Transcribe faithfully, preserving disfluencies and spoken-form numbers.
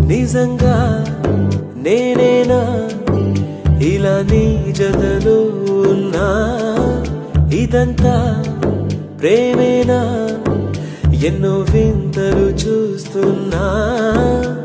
నిజంగా నేనేనా ఇలా నీ జతలో ఉన్నా ఇదంతా ప్రేమేనా ఎన్నో వింతలు చూస్తున్నా